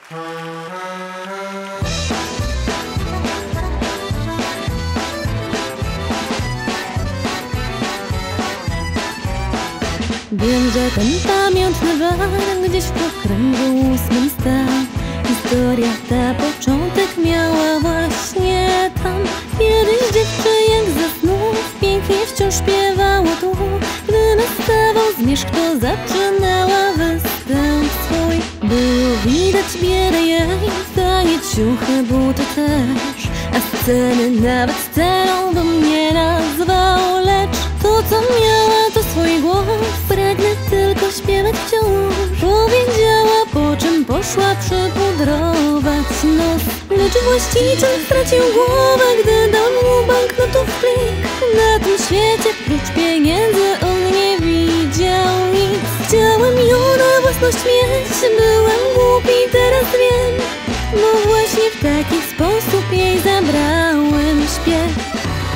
Wiem, że ten pamiętny bar gdzieś w okręgu 8 stał. Historia ta początek miała właśnie tam. Kiedyś dziewczę jak ze snów pięknie wciąż śpiewało tu. Gdy nastawał zmierzch, to zaczynała występ swój. Było widać biedę jej, tanie ciuchy, buty też. A sceny nawet sceną bym nie nazwał. Lecz to co miała to swój głos. Pragnę tylko śpiewać wciąż, powiedziała, po czym poszła przypudrować nos. Lecz właściciel stracił głowę, gdy dał mu banknotów plik. Na tym świecie prócz pieniędzy on nie widział nic. Chciałem ją na własność mieć, byłem głupi, teraz wiem, bo właśnie w taki sposób jej zabrałem śpiew.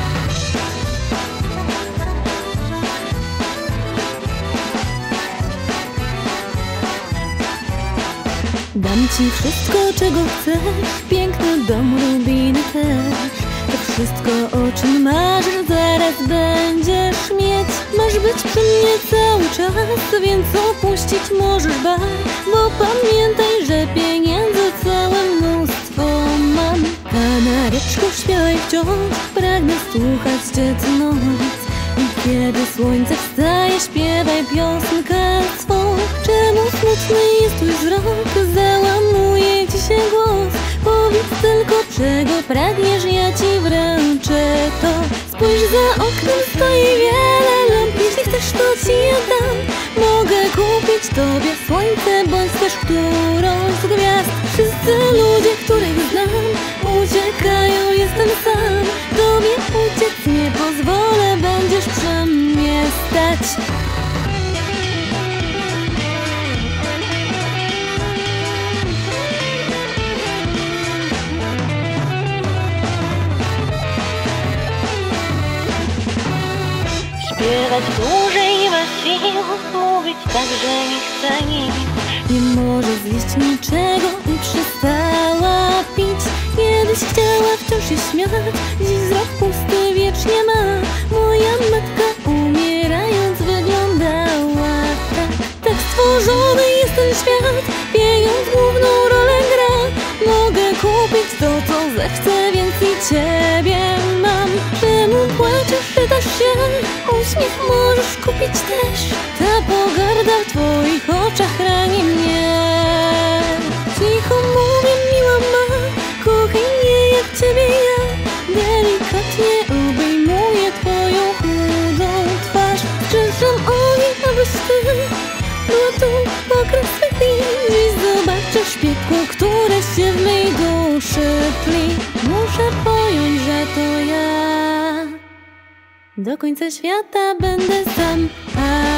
Dam ci wszystko, czego chcesz, piękny dom, rubiny też. To wszystko, o czym marzysz, zaraz będziesz mieć. Masz być przy mnie cały czas, więc opuścić możesz bar. Bo pamiętaj, że pieniędzy całe mnóstwo mam. A na ryczku śpiewaj wciąż, pragnę słuchać cię co noc. I kiedy słońce wstaje, śpiewaj piosenkę swą. Czemu smutny jest twój wzrok, załamuje ci się głos. Powiedz tylko, czego pragniesz, ja ci wręczę to. Spójrz, za oknem stoi wiele lamp, jeśli chcesz, to ci je dam. Mogę kupić tobie słońce, bądź też którąś z gwiazd. Wszyscy ludzie, których znam, uciekają, jestem sam. Tobie uciec nie pozwolę, będziesz przy mnie stać. Śpiewać dłużej nie ma sił, mówić tak, że nie chce nic. Nie może zjeść niczego i przestała pić. Kiedyś chciała wciąż się śmiać, dziś wzrok pusty wiecznie ma. Moja matka umierając wyglądała tak. Tak stworzony jest ten świat, pieniądz główną rolę gra. Mogę kupić to, co zechcę, więc i ciebie mam. Czemu płaczesz, pytasz się? Uśmiech możesz kupić też. Ta pogarda w twoich oczach rani mnie. Cicho mówię, miła ma, kochaj mnie jak ciebie ja. Delikatnie obejmuję twoją chudą twarz. Strzeszam ogień, abyś ty była tu pokręt swych dni. Dziś zobaczysz piekło, które się w mej duszy tli. Muszę pojąć, że to ja. Do końca świata będę sam.